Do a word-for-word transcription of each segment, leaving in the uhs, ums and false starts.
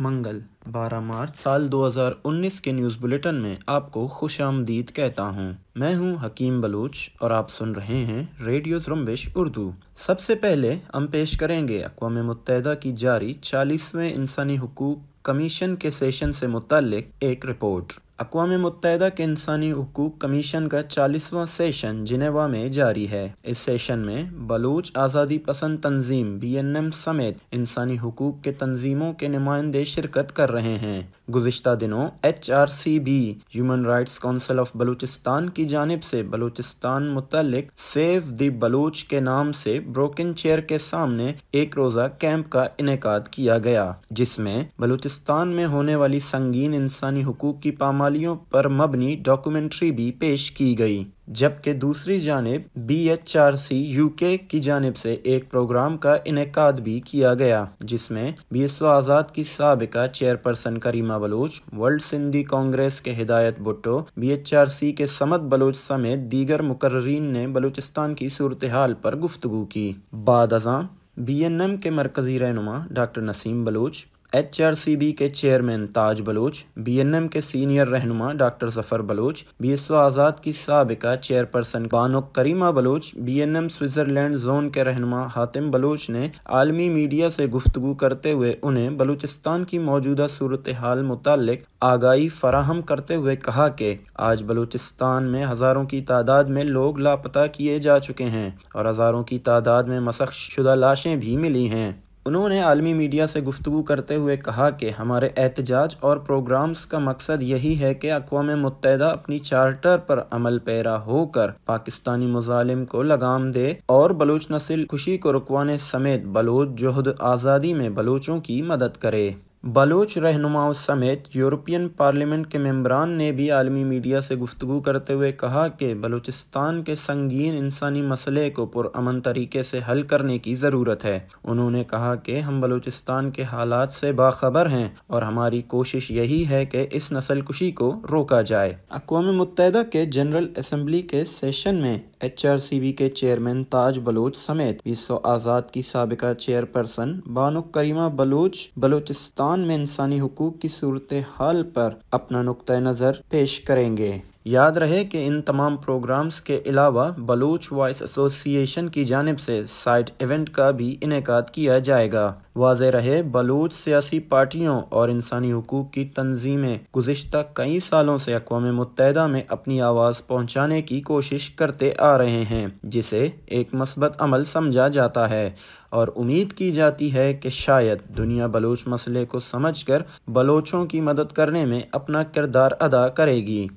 منگل بارہ مارچ سال دو ہزار انیس کے نیوز بلیٹن میں آپ کو خوش آمدید کہتا ہوں۔ میں ہوں حکیم بلوچ اور آپ سن رہے ہیں ریڈیو زرمبش اردو۔ سب سے پہلے ہم پیش کریں گے اقوام متحدہ کی جاری چالیسویں انسانی حقوق کمیشن کے سیشن سے متعلق ایک رپورٹ۔ اقوام متحدہ کے انسانی حقوق کمیشن کا چالیسواں سیشن جنیوا میں جاری ہے۔ اس سیشن میں بلوچ آزادی پسند تنظیم بی این ایم سمیت انسانی حقوق کے تنظیموں کے نمائندے شرکت کر رہے ہیں۔ گزشتہ دنوں H R C B human rights council of Balochistan کی جانب سے بلوچستان متعلق سیو دی بلوچ کے نام سے بروکن چیئر کے سامنے ایک روزہ کیمپ کا انعقاد کیا گیا، جس میں بلوچستان میں ہونے والی سنگین انسانی حقوق کی پامالیوں پر مبنی ڈاکومنٹری بھی پیش کی گئی، جبکہ دوسری جانب B H R C U K کی جانب سے ایک پروگرام کا انعقاد بھی کیا گیا، جس میں بی ایس او آزاد کی سابقہ چیئرپرسن کریمہ بلوچ، ورلڈ سندھی کانگریس کے Hidayat Bhutto, B H R C کے صمد بلوچ سمیت دیگر مقررین نے بلوچستان کی صورتحال پر گفتگو کی۔ بعد ازاں بی این ایم کے مرکزی رہنما doctor Naseem Baloch, H R C B کے chairman Taj Baloch, B N M کے سینئر رہنما doctor Zafar Baloch, B S O Azad کی سابقہ chairperson Bano Karima Baloch, B N M Switzerland zone کے رہنما حاتم بلوچ نے عالمی میڈیا سے گفتگو کرتے ہوئے انہیں بلوچستان کی موجودہ صورتحال متعلق آگاہی فراہم کرتے ہوئے کہا کہ آج بلوچستان میں ہزاروں کی تعداد میں لوگ لاپتہ کیے جا چکے ہیں اور ہزاروں کی تعداد میں مسخ شدہ لاشیں بھی ملی ہیں۔ انہوں نے عالمی میڈیا سے گفتگو کرتے ہوئے کہا کہ ہمارے احتجاج اور پروگرامز کا مقصد یہی ہے کہ اقوام متحدہ اپنی چارٹر پر عمل پیرا ہو کر پاکستانی مظالم کو لگام دے اور بلوچ نسل کشی کو رکوانے سمیت بلوچ جہد آزادی میں بلوچوں کی مدد کرے۔ بلوچ رہنماؤں سمیت یورپین پارلیمنٹ کے ممبران نے بھی عالمی میڈیا سے گفتگو کرتے ہوئے کہا کہ بلوچستان کے سنگین انسانی مسئلے کو پرامن طریقے سے حل کرنے کی ضرورت ہے۔ انہوں نے کہا کہ ہم بلوچستان کے حالات سے باخبر ہیں اور ہماری کوشش یہی ہے کہ اس نسل کشی کو روکا جائے۔ اقوام متحدہ کے جنرل اسمبلی کے سیشن میں ایچ آر سی بی کے چیئرمین تاج بلوچ سمیت بی ایس او آزاد کی سابقہ چیئرپرسن بانو کریمہ بلوچ بلوچستان میں انسانی حقوق کی صورتحال پر اپنا نقطہ نظر پیش کریں گے۔ یاد رہے کہ ان تمام پروگرامز کے علاوہ بلوچ وائس ایسوسی ایشن کی جانب سے سائٹ ایونٹ کا بھی انعقاد کیا جائے گا۔ واضح رہے، بلوچ سیاسی پارٹیوں اور انسانی حقوق کی تنظیمیں گزشتہ کئی سالوں سے اقوام متحدہ میں اپنی آواز پہنچانے کی کوشش کرتے آ رہے ہیں، جسے ایک مثبت عمل سمجھا جاتا ہے اور امید کی جاتی ہے کہ شاید دنیا بلوچ مسئلے کو سمجھ کر بلوچوں کی مدد کرنے میں اپنا کردار ادا کرے گی۔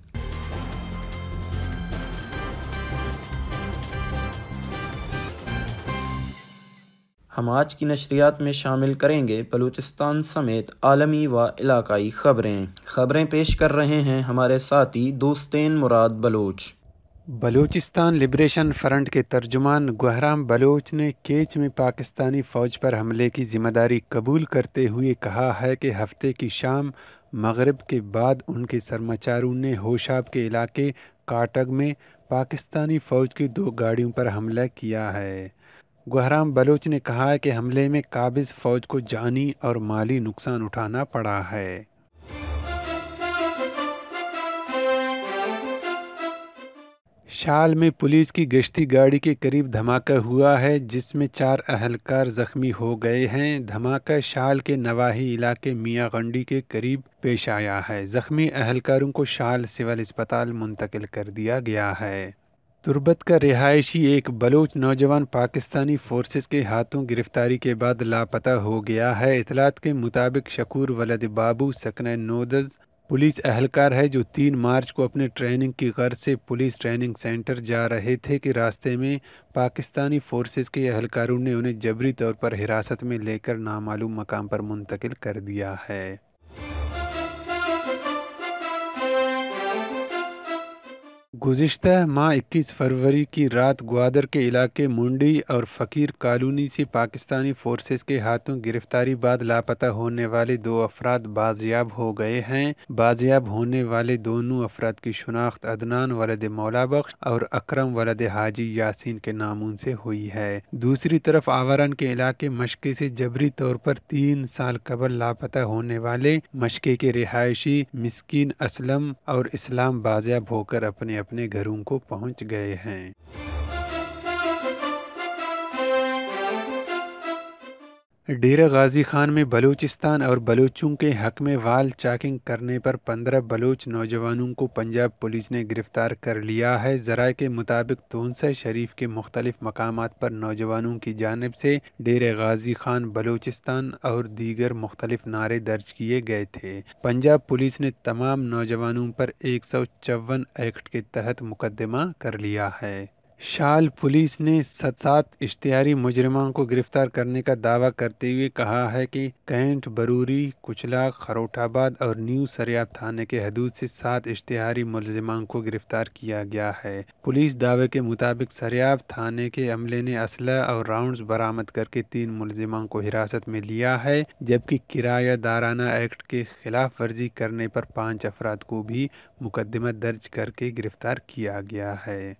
ہم آج کی نشریات میں شامل کریں گے بلوچستان سمیت عالمی و علاقائی خبریں۔ خبریں پیش کر رہے ہیں ہمارے ساتھی دوستین مراد بلوچ۔ بلوچستان لبریشن فرنٹ کے ترجمان گوہرام بلوچ نے کیچ میں پاکستانی فوج پر حملے کی ذمہ داری قبول کرتے ہوئے کہا ہے کہ ہفتے کی شام مغرب کے بعد ان کے سرماچاروں نے ہوشاب کے علاقے کاٹگ میں پاکستانی فوج کی دو گاڑیوں پر حملہ کیا ہے۔ گوہرام بلوچ نے کہا کہ حملے میں قابض فوج کو جانی اور مالی نقصان اٹھانا پڑا ہے۔ شال میں پولیس کی گشتی گاڑی کے قریب دھماکہ ہوا ہے، جس میں چار اہلکار زخمی ہو گئے ہیں۔ دھماکہ شال کے نواحی علاقے میاں گنڈی کے قریب پیش آیا ہے۔ زخمی اہلکاروں کو شال سول اسپتال منتقل کر دیا گیا ہے۔ تربت کا رہائشی ایک بلوچ نوجوان پاکستانی فورسز کے ہاتھوں گرفتاری کے بعد لاپتہ ہو گیا ہے۔ اطلاعات کے مطابق شکور ولد بابو سکنہ نودز پولیس اہلکار ہے جو تین مارچ کو اپنے ٹریننگ کی غرض سے پولیس ٹریننگ سینٹر جا رہے تھے کہ راستے میں پاکستانی فورسز کے اہلکاروں نے انہیں جبری طور پر حراست میں لے کر نامعلوم مقام پر منتقل کر دیا ہے۔ گزشتہ ماہ اکیس فروری کی رات گوادر کے علاقے منڈی اور فقیر کالونی سے پاکستانی فورسز کے ہاتھوں گرفتاری بعد لاپتہ ہونے والے دو افراد بازیاب ہو گئے ہیں۔ بازیاب ہونے والے دونوں افراد کی شناخت عدنان ولد مولا بخش اور اکرم ولد حاجی یاسین کے ناموں سے ہوئی ہے۔ دوسری طرف آوران کے علاقے مشکے سے جبری طور پر تین سال قبل لاپتہ ہونے والے مشکے کے رہائشی مسکین اسلم اور اسلام بازیاب ہو کر اپنے اپنے گھروں کو پہنچ گئے ہیں۔ ڈیرہ غازی خان میں بلوچستان اور بلوچوں کے حق میں وال چاکنگ کرنے پر پندرہ بلوچ نوجوانوں کو پنجاب پولیس نے گرفتار کر لیا ہے۔ ذرائع کے مطابق تونسہ شریف کے مختلف مقامات پر نوجوانوں کی جانب سے ڈیرہ غازی خان بلوچستان اور دیگر مختلف نعرے درج کیے گئے تھے۔ پنجاب پولیس نے تمام نوجوانوں پر ایک سو چون ایکٹ کے تحت مقدمہ کر لیا ہے۔ شال پولیس نے سات اشتہاری مجرموں کو گرفتار کرنے کا دعویٰ کرتے ہوئے کہا ہے کہ کینٹ بروری، کچلا، خروٹ آباد اور نیو سریاب تھانے کے حدود سے سات اشتہاری ملزموں کو گرفتار کیا گیا ہے۔ پولیس دعوے کے مطابق سریاب تھانے کے عملے نے اسلحہ اور راؤنڈز برآمد کر کے تین ملزموں کو حراست میں لیا ہے، جبکہ کرایہ دارانہ ایکٹ کی خلاف ورزی کرنے پر پانچ افراد کو بھی مقدمہ درج کر کے گرفتار کیا گیا ہے۔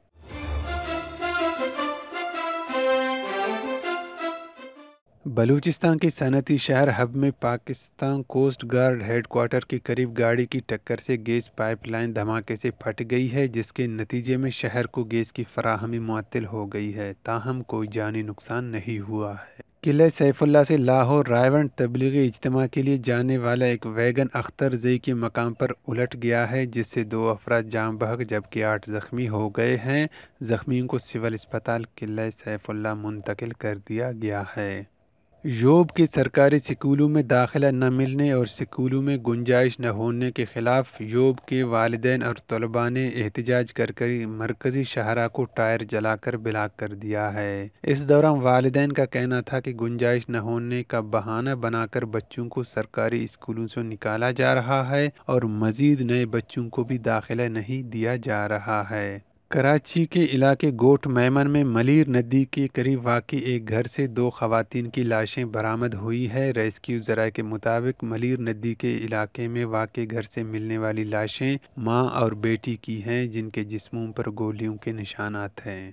بلوچستان کے صنعتی شہر حب میں Pakistan coast guard headquarter کے قریب گاڑی کی ٹکر سے گیس پائپ لائن دھماکے سے پھٹ گئی ہے، جس کے نتیجے میں شہر کو گیس کی فراہمی معطل ہو گئی ہے، تاہم کوئی جانی نقصان نہیں ہوا ہے۔ قلعہ سیف اللہ سے لاہور رائیونڈ تبلیغی اجتماع کے لیے جانے والا ایک ویگن اختر زئی کے مقام پر الٹ گیا ہے، جس سے دو افراد جاں بحق جبکہ آٹھ زخمی ہو گئے ہیں۔ زخمیوں کو سول اسپتال قلعہ سیف اللہ منتقل کر دیا گیا ہے۔ یوب کے سرکاری سکولوں میں داخلہ نہ ملنے اور سکولوں میں گنجائش نہ ہونے کے خلاف یوب کے والدین اور طلباء نے احتجاج کر کے مرکزی شاہراہ کو ٹائر جلا کر بلاک کر دیا ہے۔ اس دوران والدین کا کہنا تھا کہ گنجائش نہ ہونے کا بہانہ بنا کر بچوں کو سرکاری اسکولوں سے نکالا جا رہا ہے اور مزید نئے بچوں کو بھی داخلہ نہیں دیا جا رہا ہے۔ کراچی کے علاقے گوٹ میمن میں ملیر ندی کے قریب واقع ایک گھر سے دو خواتین کی لاشیں برآمد ہوئی ہے۔ ریسکیو ذرائع کے مطابق ملیر ندی کے علاقے میں واقع گھر سے ملنے والی لاشیں ماں اور بیٹی کی ہیں، جن کے جسموں پر گولیوں کے نشانات ہیں۔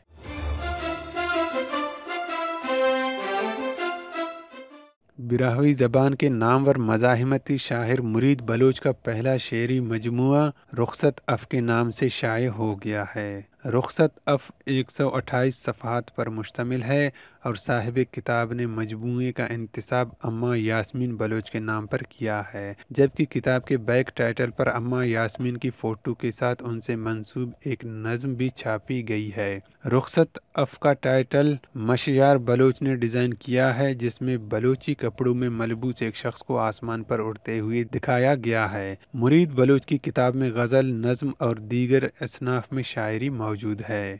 براہوی زبان کے نامور مزاحمتی شاعر مرید بلوچ کا پہلا شعری مجموعہ رخصت اف کے نام سے شائع ہو گیا ہے۔ رخصت اف ایک سو اٹھائیس صفحات پر مشتمل ہے اور صاحب کتاب نے مجموعے کا انتساب اماں یاسمین بلوچ کے نام پر کیا ہے، جبکہ کتاب کے بیک ٹائٹل پر اماں یاسمین کی فوٹو کے ساتھ ان سے منسوب ایک نظم بھی چھاپی گئی ہے۔ رخصت اف کا ٹائٹل مشیار بلوچ نے ڈیزائن کیا ہے، جس میں بلوچی کپڑوں میں ملبوس ایک شخص کو آسمان پر اڑتے ہوئے دکھایا گیا ہے۔ مرید بلوچ کی کتاب میں غزل، نظم اور دیگر اصناف میں شاعری موجود ہے۔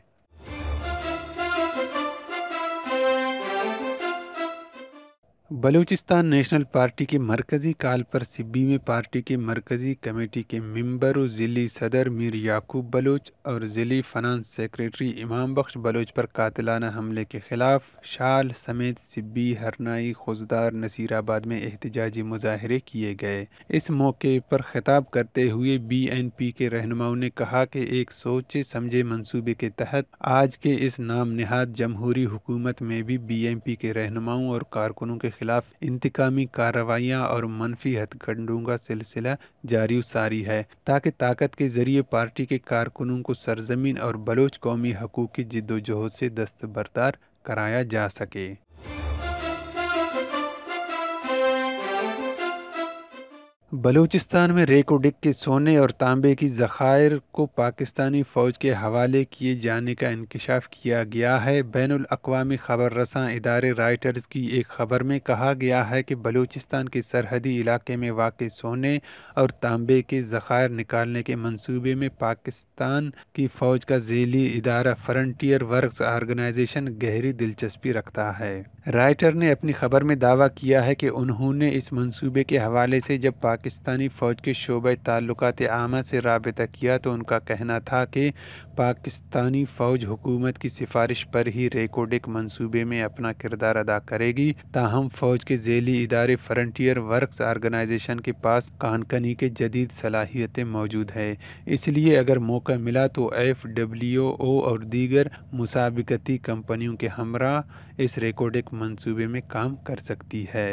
بلوچستان نیشنل پارٹی کے مرکزی کال پر سبی میں پارٹی کے مرکزی کمیٹی کے ممبر و ضلعی صدر میر یعقوب بلوچ اور ضلعی فنانس سیکریٹری امام بخش بلوچ پر قاتلانہ حملے کے خلاف شال سمیت سبی، ہرنائی، خوزدار، نصیر آباد میں احتجاجی مظاہرے کیے گئے۔ اس موقع پر خطاب کرتے ہوئے بی این پی کے رہنماؤں نے کہا کہ ایک سوچے سمجھے منصوبے کے تحت آج کے اس نام نہاد جمہوری حکومت میں بھی بی این پی کے رہنماؤں اور کارکنوں کے خلاف انتقامی کارروائیاں اور منفی ہتھ کنڈوں کا سلسلہ جاری و ساری ہے، تاکہ طاقت کے ذریعے پارٹی کے کارکنوں کو سرزمین اور بلوچ قومی حقوق کی جدوجہد سے دستبردار کرایا جا سکے۔ بلوچستان میں ریکو ڈک کے سونے اور تانبے کی ذخائر کو پاکستانی فوج کے حوالے کیے جانے کا انکشاف کیا گیا ہے۔ بین الاقوامی خبر رساں ادارے رائٹرز کی ایک خبر میں کہا گیا ہے کہ بلوچستان کے سرحدی علاقے میں واقع سونے اور تانبے کے ذخائر نکالنے کے منصوبے میں پاکستان کی فوج کا ذیلی ادارہ فرنٹیئر ورکس آرگنائزیشن گہری دلچسپی رکھتا ہے۔ رائٹر نے اپنی خبر میں دعویٰ کیا ہے کہ انہوں نے اس منصوبے کے حوالے سے جب پاکستانی فوج کے شعبہ تعلقات عامہ سے رابطہ کیا تو ان کا کہنا تھا کہ پاکستانی فوج حکومت کی سفارش پر ہی ریکوڈک منصوبے میں اپنا کردار ادا کرے گی، تاہم فوج کے ذیلی ادارے فرنٹیئر ورکس آرگنائزیشن کے پاس کان کنی کے جدید صلاحیتیں موجود ہیں، اس لیے اگر موقع ملا تو ایف ڈبلیو او اور دیگر مسابقتی کمپنیوں کے ہمراہ اس ریکوڈک منصوبے میں کام کر سکتی ہے۔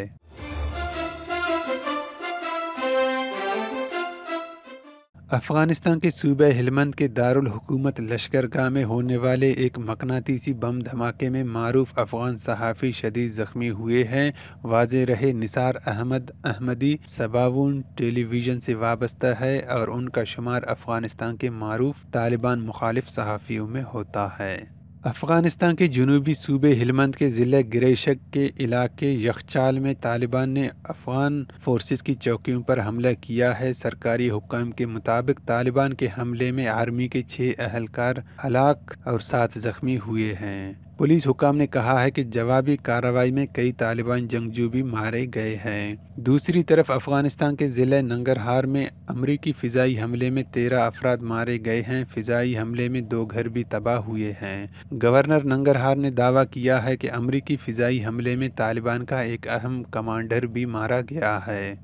افغانستان کے صوبہ ہلمند کے دارالحکومت لشکرگاہ میں ہونے والے ایک مقناطیسی بم دھماکے میں معروف افغان صحافی شدید زخمی ہوئے ہیں۔ واضح رہے نثار احمد احمدی سباوون ٹیلی ویژن سے وابستہ ہے اور ان کا شمار افغانستان کے معروف طالبان مخالف صحافیوں میں ہوتا ہے۔ افغانستان کے جنوبی صوبے ہلمند کے ضلع گریشک کے علاقے یخچال میں طالبان نے افغان فورسز کی چوکیوں پر حملہ کیا ہے۔ سرکاری حکام کے مطابق طالبان کے حملے میں آرمی کے چھ اہلکار ہلاک اور سات زخمی ہوئے ہیں۔ پولیس حکام نے کہا ہے کہ جوابی کارروائی میں کئی طالبان جنگجو بھی مارے گئے ہیں۔ دوسری طرف افغانستان کے ضلع ننگرہار میں امریکی فضائی حملے میں تیرہ افراد مارے گئے ہیں۔ فضائی حملے میں دو گھر بھی تباہ ہوئے ہیں۔ گورنر ننگرہار نے دعویٰ کیا ہے کہ امریکی فضائی حملے میں طالبان کا ایک اہم کمانڈر بھی مارا گیا ہے۔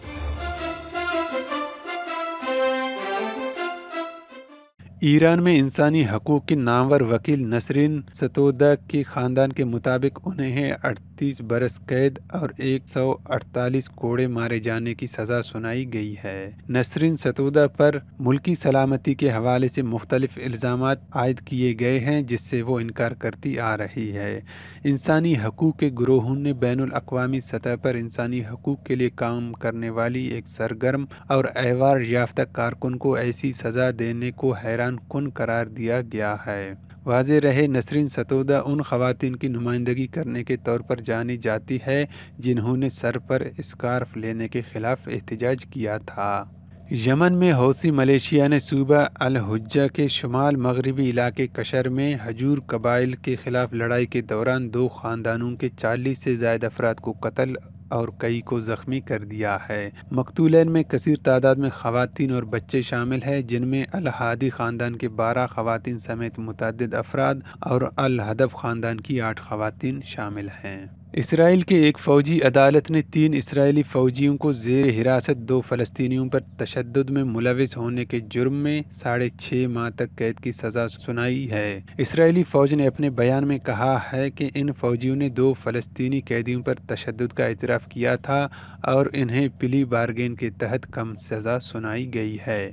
ایران میں انسانی حقوق کی نامور وکیل نسرین ستودا کے خاندان کے مطابق انہیں اڑتیس برس قید اور ایک سو اڑتالیس کوڑے مارے جانے کی سزا سنائی گئی ہے۔ نسرین ستودا پر ملکی سلامتی کے حوالے سے مختلف الزامات عائد کیے گئے ہیں جس سے وہ انکار کرتی آ رہی ہے۔ انسانی حقوق کے گروہوں نے بین الاقوامی سطح پر انسانی حقوق کے لیے کام کرنے والی ایک سرگرم اور ایوارڈ یافتہ کارکن کو ایسی سزا دینے کو حیران کن قرار دیا گیا ہے۔ واضح رہے نسرین ستودا ان خواتین کی نمائندگی کرنے کے طور پر جانی جاتی ہے جنہوں نے سر پر اسکارف لینے کے خلاف احتجاج کیا تھا۔ یمن میں حوثی ملیشیا نے صوبہ الحجہ کے شمال مغربی علاقے کشر میں ہجور قبائل کے خلاف لڑائی کے دوران دو خاندانوں کے چالیس سے زائد افراد کو قتل اور کئی کو زخمی کر دیا ہے۔ مقتولین میں کثیر تعداد میں خواتین اور بچے شامل ہیں جن میں الہادی خاندان کے بارہ خواتین سمیت متعدد افراد اور الہدف خاندان کی آٹھ خواتین شامل ہیں۔ اسرائیل کے ایک فوجی عدالت نے تین اسرائیلی فوجیوں کو زیر حراست دو فلسطینیوں پر تشدد میں ملوث ہونے کے جرم میں ساڑھے چھ ماہ تک قید کی سزا سنائی ہے۔ اسرائیلی فوج نے اپنے بیان میں کہا ہے کہ ان فوجیوں نے دو فلسطینی قیدیوں پر تشدد کا اعتراف کیا تھا اور انہیں پلی بارگین کے تحت کم سزا سنائی گئی ہے۔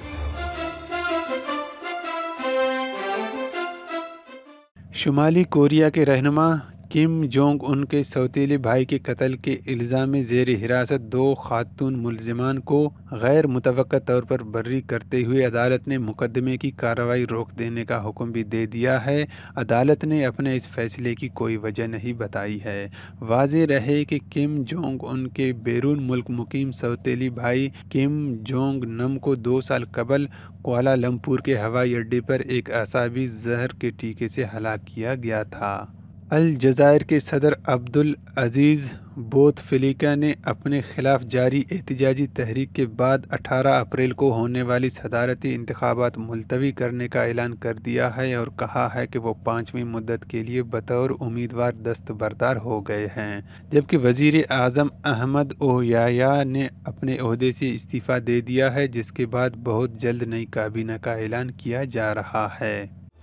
شمالی کوریا کے رہنما کم جونگ ان کے سوتیلے بھائی کے قتل کے الزام میں زیر حراست دو خاتون ملزمان کو غیر متوقع طور پر بری کرتے ہوئے عدالت نے مقدمے کی کارروائی روک دینے کا حکم بھی دے دیا ہے۔ عدالت نے اپنے اس فیصلے کی کوئی وجہ نہیں بتائی ہے۔ واضح رہے کہ کم جونگ ان کے بیرون ملک مقیم سوتیلی بھائی کم جونگ نم کو دو سال قبل کوالالمپور کے ہوائی اڈے پر ایک اعصابی زہر کے ٹیکے سے ہلاک کیا گیا تھا۔ الجزائر کے صدر عبدالعزیز بوت فلیکا نے اپنے خلاف جاری احتجاجی تحریک کے بعد اٹھارہ اپریل کو ہونے والی صدارتی انتخابات ملتوی کرنے کا اعلان کر دیا ہے اور کہا ہے کہ وہ پانچویں مدت کے لیے بطور امیدوار دستبردار ہو گئے ہیں، جبکہ وزیر اعظم احمد اویایا نے اپنے عہدے سے استعفیٰ دے دیا ہے جس کے بعد بہت جلد نئی کابینہ کا اعلان کیا جا رہا ہے۔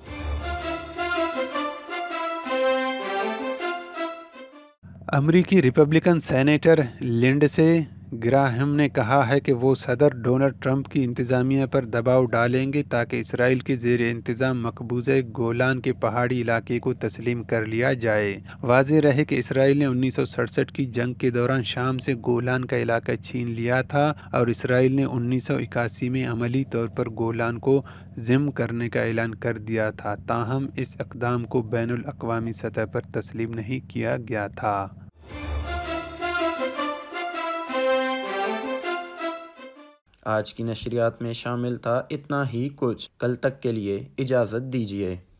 امریکی ریپبلکن سینیٹر لنڈسے گراہم نے کہا ہے کہ وہ صدر ڈونلڈ ٹرمپ کی انتظامیہ پر دباؤ ڈالیں گے تاکہ اسرائیل کے زیر انتظام مقبوضہ گولان کے پہاڑی علاقے کو تسلیم کر لیا جائے۔ واضح رہے کہ اسرائیل نے انیس سو سڑسٹھ کی جنگ کے دوران شام سے گولان کا علاقہ چھین لیا تھا اور اسرائیل نے انیس سو اکاسی میں عملی طور پر گولان کو ضم کرنے کا اعلان کر دیا تھا، تاہم اس اقدام کو بین الاقوامی سطح پر تسلیم نہیں کیا گیا تھا۔ آج کی نشریات میں شامل تھا اتنا ہی کچھ۔ کل تک کے لیے اجازت دیجیے۔